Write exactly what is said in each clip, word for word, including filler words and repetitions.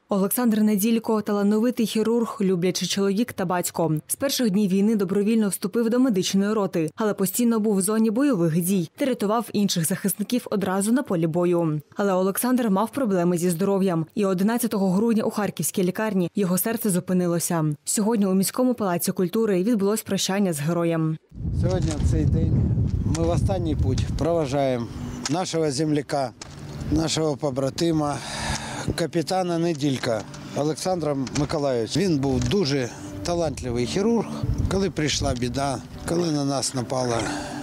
Олександр Неділько – талановитий хірург, люблячий чоловік та батько. З перших днів війни добровільно вступив до медичної роти, але постійно був в зоні бойових дій та рятував інших захисників одразу на полі бою. Але Олександр мав проблеми зі здоров'ям, і одинадцятого грудня у Харківській лікарні його серце зупинилося. Сьогодні у міському палаці культури відбулось прощання з героєм. Сьогодні, в цей день, ми в останній путь проважаємо нашого земляка, нашого побратима, капітана Неділька Олександра Миколайовича. Він був дуже талантливий хірург. Коли прийшла біда, коли на нас напала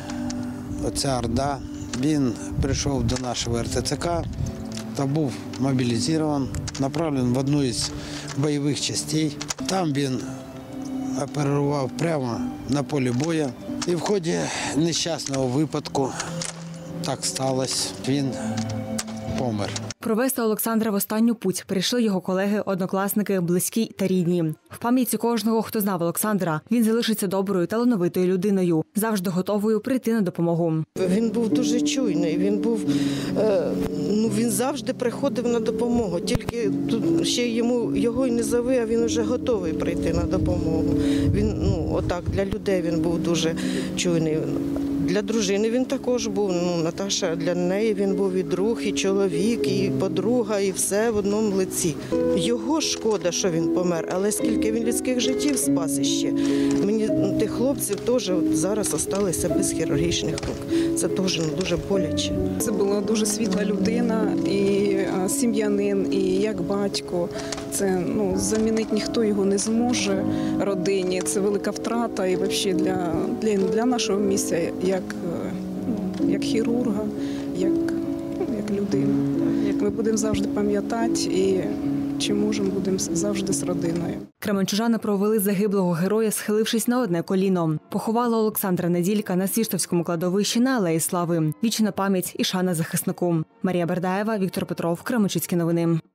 оця орда, він прийшов до нашого ер те це ка та був мобілізований, направлений в одну із бойових частей. Там він оперував прямо на полі бою. І в ході нещасного випадку так сталося, він помер. Провести Олександра в останню путь прийшли його колеги, однокласники, близькі та рідні. В пам'яті кожного, хто знав Олександра, він залишиться доброю, талановитою людиною, завжди готовою прийти на допомогу. Він був дуже чуйний, він був, е, ну, він завжди приходив на допомогу. Тільки тут ще йому його й не зови, а він вже готовий прийти на допомогу. Він, ну, отак, для людей він був дуже чуйний. Для дружини він також був, ну, Наташа, для неї він був і друг, і чоловік, і подруга, і все в одному лиці. Його шкода, що він помер, але скільки він людських життів спас іще. Мені тих хлопців теж от зараз залишилися без хірургічних рук. Це теж ну, дуже боляче. Це була дуже світла людина, і сім'янин, і як батько. Це, ну, замінити ніхто його не зможе родині. Це велика втрата і взагалі для, для, для нашого місця, як, ну, як хірурга, як, ну, як людина. Як ми будемо завжди пам'ятати і чи можемо, будемо завжди з родиною. Кременчужани провели загиблого героя, схилившись на одне коліно. Поховали Олександра Неділька на Свіштовському кладовищі на Алеї Слави. Вічна пам'ять і шана захиснику. Марія Бердаєва, Віктор Петров, Кременчуцькі новини.